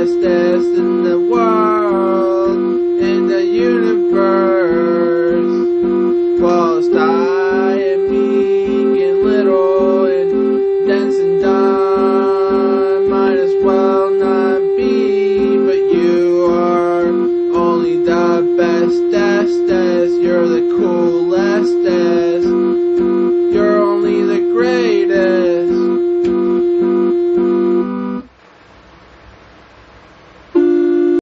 bestest in the world, in the universe. Whilst I am meek and little and dence and dumb, might as well not be, but you are only the bestest, you're the coolest.